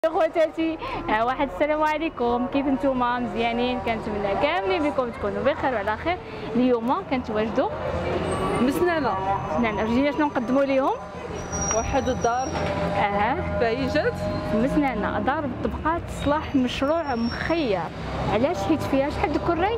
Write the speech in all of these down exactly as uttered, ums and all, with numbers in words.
خواتاتي آه واحد السلام عليكم، كيف نتوما؟ مزيانين؟ كنتمنى كاملين بكم تكونوا بخير وعلى خير. اليوم كنتواجدوا مسنانه مسنانه، جينا شنو نقدموا لهم؟ واحد الدار اها فايجات مسنانه، دار بالطبقات، تصلح مشروع مخير. علاش؟ حيت فيها شحال د الكري؟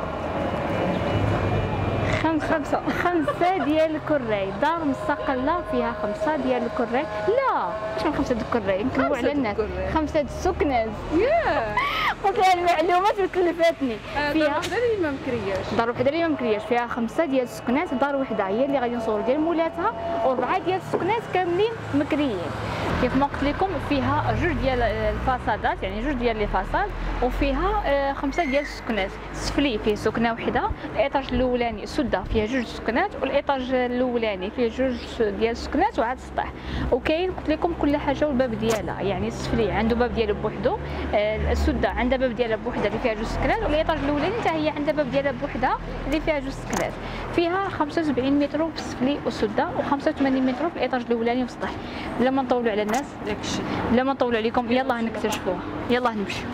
خمسة خمسة ديال الكري، دار مستقلة فيها خمسة ديال الكري. لا واش من خمسة د الكري؟ نكذبوا على الناس، خمسة د السكناز. ياه قلت لها المعلومات وكلفتني. فيها وحده اللي ما مكرياش، دار وحده اللي ما مكرياش، فيها خمسة ديال السكنات، دار وحده هي اللي غادي نصوروا ديال مولاتها، وأربعة ديال السكنات كاملين مكريين. كيف ما قلت لكم فيها جوج ديال الفاصادات، يعني جوج ديال لي فاصاد، وفيها خمسة ديال السكنات. السفلي فيه سكنه وحده، الايطاج الاولاني السده فيها جوج سكنات، والايطاج الاولاني فيه جوج ديال السكنات وعاد السطح. وكاين قلت لكم كل حاجه والباب ديالها، يعني السفلي عنده باب ديالو بوحدو، السده عندها باب ديالها بوحدها اللي فيها جوج سكنات، والايطاج الاولاني حتى هي عندها باب ديالها بوحدها اللي فيها جوج سكنات. فيها خمسة وسبعين متر في السفلي والسده، وخمسة وثمانين متر في الايطاج الاولاني والسطح. بلا ما نطولوا على الناس، داكشي بلا ما نطولوا عليكم، يلاه نكتشفوها، يلاه نمشيو.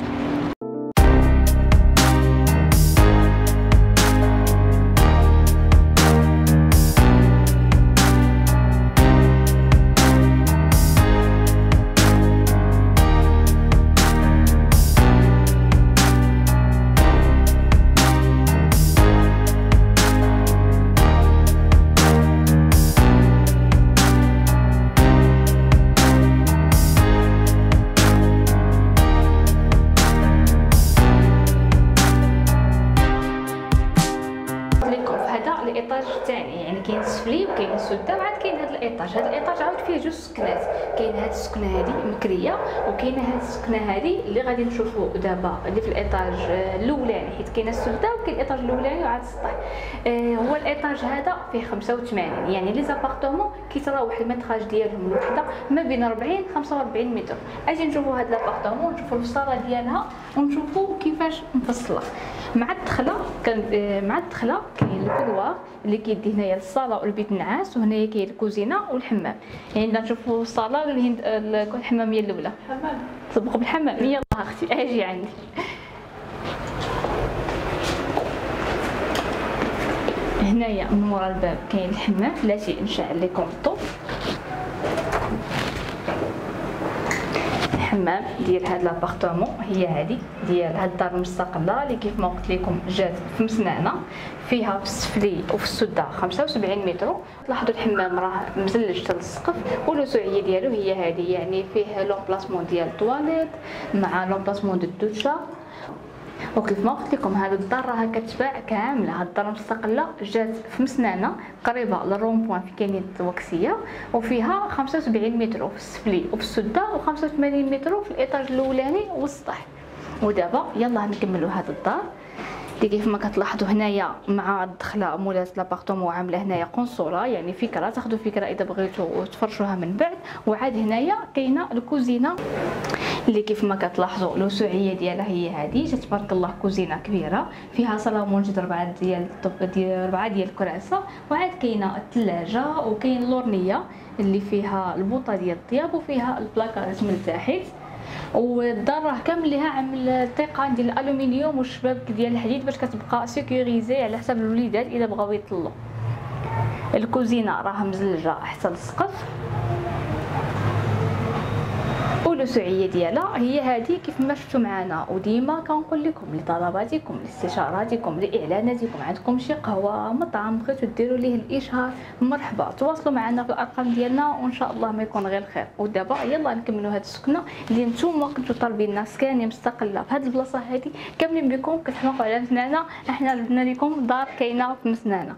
الايطاج الثاني، يعني كاين السفلي وكاين السده، وعاد كاين هذا الايطاج. هذا الايطاج عاود فيه جوج سكنات، كاين هذه السكنه هذه مكريه، وكاين هذه السكنه هذه اللي غادي نشوفوا دابا اللي في الايطاج الاولاني، حيت كاين السده وكاين الايطاج الاولاني وعاد السطح. آه هو الايطاج هذا فيه خمسة وثمانين، يعني لي زابارتمون كيتراوح المتراج ديالهم الوحده ما بين أربعين خمسة وأربعين متر. اجي نشوفوا هاد لابارتمون، نشوفوا الفصاله ديالها، ونشوفوا كيفاش مفصله. مع الدخله كان آه مع الدخله كاين الكولوار اللي كيدي هنايا للصاله والبيت النعاس، وهنايا كاين الكوزينه والحمام. يعني بدنا نشوفوا الصاله والحمام هي الاولى. حمام سبق بالحمام. يلا اختي اجي عندي. هنايا من مورا الباب كاين الحمام، بلاتي نشعل لكم الضوء. الحمام ديال هاد لابارتمون هي هادي ديال هاد الدار المستقله اللي كيف ما قلت لكم جات في مسنانه، فيها في السفلي وفي السده خمسة وسبعين متر. لاحظوا الحمام راه مزلج حتى للسقف، والوسعيه ديالو هي هادي، يعني فيه لومبلاسمون ديال الطواليت مع لومبلاسمون ديال الدوشه. وكيف ما قلت لكم هذه الدار راها كتباع كامله. هذه الدار مستقله جات في مسنانه قريبه للرون بوان في كاينيه الوكسيه، وفيها خمسة وسبعين متر في السفلي وفي السده، وخمسة وثمانين متر في الايطاج الاولاني والسطح. ودابا يلا نكملوا هذه الدار اللي كيف ما كتلاحظوا هنايا مع الدخله مولات لابارتمون عامله هنايا قنصوره، يعني فكره تاخذوا فكره اذا بغيتوا تفرشوها من بعد. وعاد هنايا كاينه الكوزينه اللي كيف ما كتلاحظوا الوسعيه ديالها هي هذه، تبارك الله كوزينه كبيره فيها صالون جد ربعه ديال ديال ربعه ديال الكراسه. وعاد كاينه الثلاجه، وكاين اللورنيه اللي فيها البوطه ديال الطياب، وفيها البلاكارات من تحت. والدار راه كامل ليها عامل التيقان ديال الالومنيوم والشبابك ديال الحديد باش كتبقى سيكوريزي على حساب الوليدات اذا بغاو يطلوا. الكوزينه راه مزلجه حتى للسقف، والوسعيه ديالها هي هذه كيف ما شفتوا معنا. وديما كنقول لكم لطلباتكم لاستشاراتكم لاعلاناتكم، عندكم شي قهوه مطعم بغيتوا ديروا ليه الاشهار، مرحبا تواصلوا معنا في الارقام ديالنا، وان شاء الله ما يكون غير خير. ودابا يلا نكملوا هذه السكنه اللي نتوما كنتوا طالبين لنا سكانه مستقله في هذه البلاصه هذه. كاملين بكم كتحماقوا على مسنانه، احنا جبنا لكم دار كاينه في مسنانه.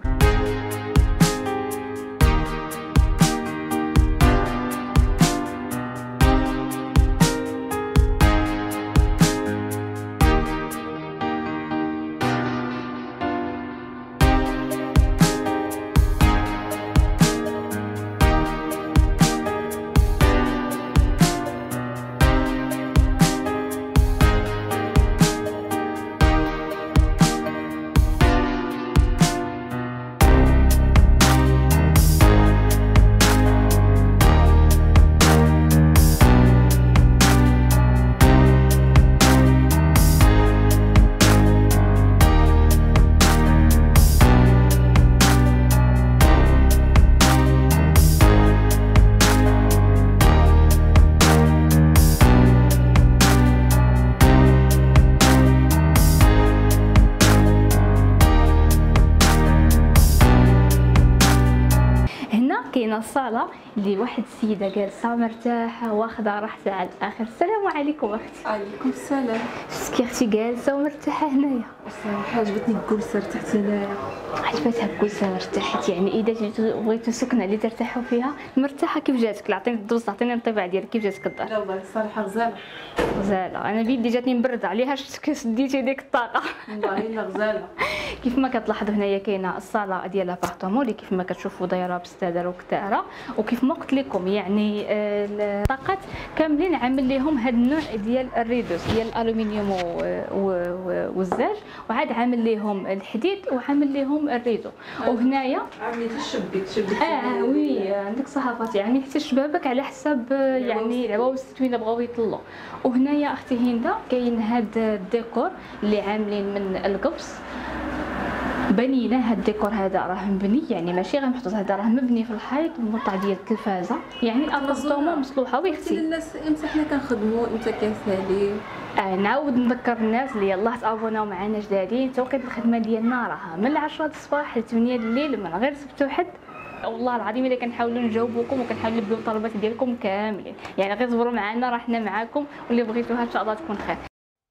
كاينه الصاله اللي واحد السيده جالسه مرتاحه واخده راحتها على الاخر. السلام عليكم اختي. عليكم السلام. شفتي اختي جالسه ومرتاحه هنايا. صراحه عجبتني الكرسي ارتحت هنايا. عجبتها الكرسي ارتحت. يعني اذا جيتو بغيتو سكنه اللي ترتاحوا فيها مرتاحه. كيف جاتك؟ عطيني الدوز، عطيني الانطباع ديالك. كيف جاتك الدار؟ لا والله الصراحه غزاله غزاله. انا بيدي جاتني مبرده عليها شفت ديتي ديك الطاقه. والله الا غزاله. كيف ما كتلاحظوا هنايا كاينه الصاله ديال لابارتومون اللي كيف ما كتشوفوا دايره بستدار وكتاره. وكيف ما قلت لكم يعني الطاقات كاملين عامل لهم هذا النوع ديال الريدوس ديال الالومنيوم والزاج، وعاد عامل لهم الحديد وعامل لهم الريدو. وهنايا عاملين الشبيك شبيك اه وي عندك صحافات يعني حتى شبابك على حساب يعني العواوز التتوينه بغاو يطلوا. وهنايا اختي هنده كاين هذا الديكور اللي عاملين من القبص. بنينا هاد الديكور هذا راه مبني يعني ماشي غير محطوط، هذا راه مبني في الحيط بمقطع ديال التلفازه. يعني الابارتومون مصلوحه ويختي الناس امتى حنا كنخدموا امتى كنسالي. آه نعاود نذكر الناس اللي يلاه تابوناو معنا جدادين. توقيت الخدمه ديالنا راه من عشرة الصباح ل ثمانية الليل من غير سبت وحد. والله العظيم الا كنحاولوا نجاوبوكم وكنحاولوا نلبيو الطلبات ديالكم كاملين. يعني غير صبروا معنا راه حنا معاكم واللي بغيتوها ان شاء الله تكون خير.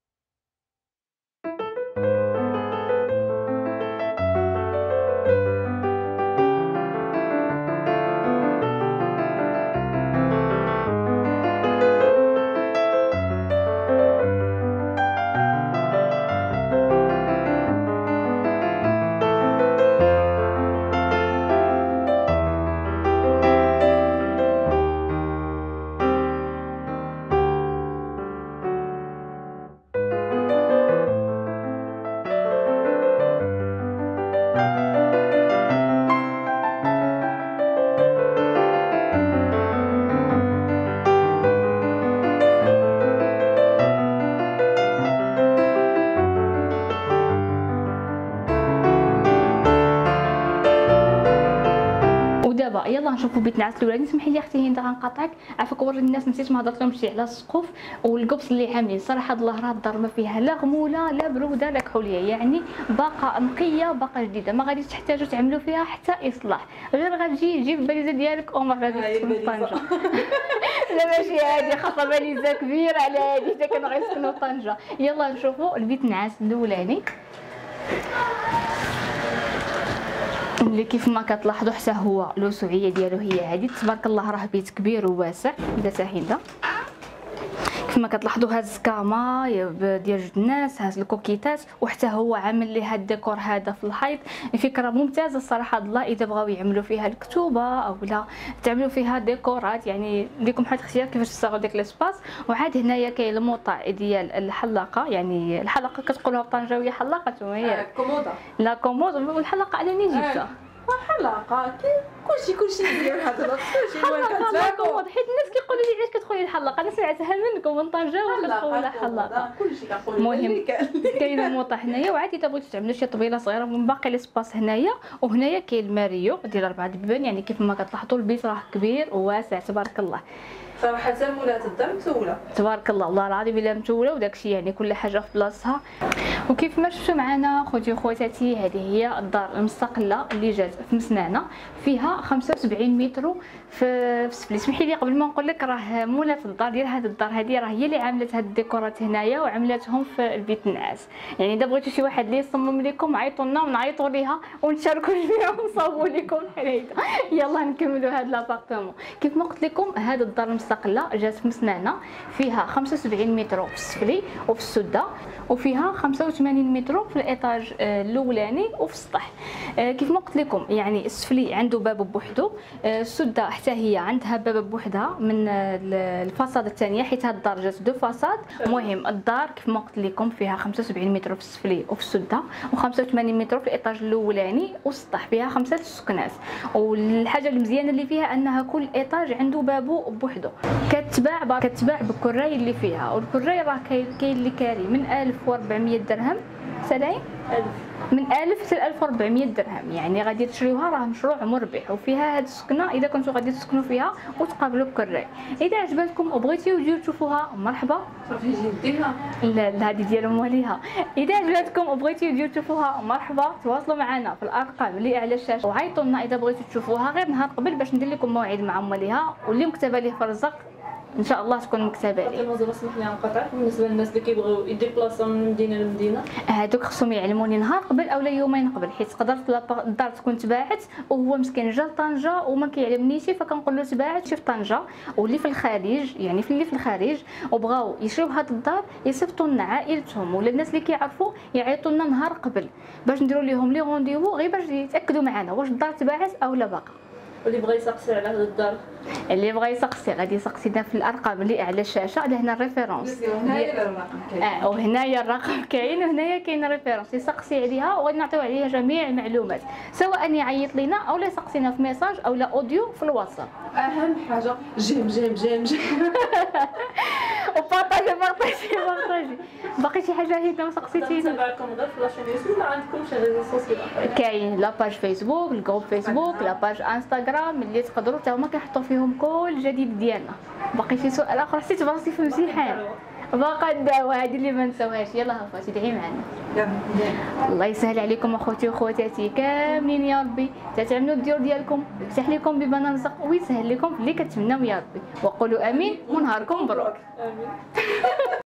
ودابا يلا نشوفوا بيت النعاس الاولاني. سمحي لي اختي هند غنقاطعك، عافاك وري الناس نسيت ما هضرت لهم شي على السقوف والقبص اللي عاملين. صراحه الله راه الدار ما فيها لا غموله لا بروده لا كحوليه، يعني باقه نقيه باقه جديده، ما غاديش تحتاجوا تعملوا فيها حتى اصلاح. غير غتجي تجيب الباليزه ديالك عمر غادي تسكن في طنجه. لا ماشي هادي خاصه باليزه كبيره على هادي حتى كانوا غيسكنوا في طنجه. يلا نشوفوا البيت النعاس الاولاني اللي كيف ما كتلاحظوا حتى هو الوسعيه ديالو هي هذه. تبارك الله راه بيت كبير وواسع. بدا ساهنده كيف ما كتلاحظوا هاد الزكامه ديال جوج الناس، هاد الكوكيتات، وحتى هو عامل لي هاد الديكور هذا في الحيط. فكره ممتازه الصراحه الله اذا بغاو يعملوا فيها الكتوبه او لا تعملوا فيها ديكورات، يعني ليكم حد اختيار كيفاش تستغلوا ديك ليسباس. وعاد هنايا كاين الموطع ديال الحلاقه، يعني الحلاقه كتقولوها بطنجاويه حلاقه وهي كومودا. لا كومود. والحلاقه على منين جبتها؟ حلاقه كلشي كلشي ديال هذا كلشي وين كتفاهموا. حيت الناس كيقولوا لي علاش كتدخلي الحلاقه، انا سمعتها منكم من طنجه وكتقولوا لا حلاقه. كلشي كنقول. المهم كاين الموطع هنايا. وعاد اذا بغيتو تعملوا شي طبيله صغيره من باقي ليسباس هنايا. وهنايا كاين الماريو ديال اربعه بيبان. يعني كيف ما كتلاحظوا البيت راه كبير وواسع تبارك الله. صراحه مولات الدار متوله تبارك الله والله العظيم الا متوله وداكشي يعني كل حاجه في بلاصتها. وكيف ما شفتوا معنا خوتي وخواتاتي هذه هي الدار المستقله اللي جات في مسنانه، فيها خمسة وسبعين متر في سفلي. سمحي لي قبل ما نقول لك راه مولات الدار ديال هذه الدار هذه راه هي اللي عملت هاد الديكورات هنايا وعملتهم في البيت النعاس. يعني اذا بغيتوا شي واحد اللي يصمم لكم عيطوا لنا ونعيطوا ليها ونشاركوا جميعا ونصاوبوا لكم بحال هكا. يلا نكملوا هاد لابارتمون. كيف ما قلت لكم هاد الدار المستقله جات في مسنانه، فيها خمسة وسبعين متر في السفلي وفي السده، وفيها خمسة وثمانين متر في الايطاج الاولاني وفي السطح. كيف ما قلت لكم يعني السفلي عنده باب بوحدو، السده حتى هي عندها باب بوحدها من الفاصاد الثانيه حيت هاد الدار جات دو فاصاد. المهم الدار كيف ما قلت لكم فيها خمسة وسبعين متر في السفلي وفي السده وخمسة وثمانين متر في الايطاج الاولاني والسطح. فيها خمسه سكنات. والحاجه المزيانه اللي فيها انها كل ايطاج عنده بابو بوحدو. كتباع كتباع بالكراي اللي فيها، والكراي راه كاين اللي كاري من ألف وأربعمية درهم سبعين ألف. من ألف حتى ألف وأربعمية درهم، يعني غادي تشريوها راه مشروع مربح، وفيها هاد السكنه اذا كنتو غادي تسكنوا فيها وتقابلوا بكراي. اذا عجبتكم وبغيتيو تجيو تشوفوها مرحبا، صافي جي ديها. لا لا هذه ديال مواليها. اذا عجبتكم وبغيتيو تجيو تشوفوها مرحبا، تواصلوا معنا في الارقام اللي على الشاشه وعيطوا لنا اذا بغيتوا تشوفوها غير نهار قبل باش ندير لكم موعد مع مواليها، واللي مكتبه ليه في الرزق ان شاء الله تكون مكتبه ليه. فاطمه زعما سمح لي نقاطعك، بالنسبه للناس اللي كيبغيو يديبلاصاو من مدينه لمدينه، هادوك خصهم يعلموني نهار قبل اولا يومين قبل، حيت تقدر الدار تكون تباعت وهو مسكين جا لطنجه وما كيعلمنيش، فكنقول له تباعت شي في طنجه، واللي في الخارج يعني في اللي في الخارج وبغاو يشريو هاد الدار يصيفطوا لنا عائلتهم ولا الناس اللي كيعرفوا يعيطوا لنا نهار قبل باش نديروا لهم لي رونديفو غير باش يتاكدوا معنا واش الدار تباعت او لا باقا. واللي بغى يسقسي على هذا الدار، اللي بغى يسقسي غادي يسقسينا في الارقام اللي على الشاشه، لهنا الريفيرونس هنايا الرقم كاين. اه وهنايا الرقم كاين وهنايا كاين الريفيرونس يسقسي عليها وغادي نعطيو عليها جميع المعلومات، سواء يعيط لينا او لا يسقسينا في ميساج او لا اوديو في الواتساب. اهم حاجه جيم جيم جيم جيم وبارطاجي بارطاجي بارطاجي. باقي شي حاجه هي ما سقسيتينا؟ نتابعكم غير في لاشين يوتيوب، ما عندكمش شي ريزو سوسيال؟ كاين لاباج فيسبوك، الجروب فيسبوك، لاباج انستغرام اللي تقدروا حتى هما كيحطوا فيهم كل الجديد ديالنا. باقي شي سؤال اخر حسيت براسي في امتحان باقا الدعوه هذه اللي ما نساوهاش. يلا هفا تدعي معنا. الله يسهل عليكم اخوتي وخواتاتي كاملين يا ربي، تعملوا الديور ديالكم يفتح لكم بيبان الرزق ويسهل لكم في اللي كتمناو يا ربي، وقولوا امين ونهاركم مبروك. امين.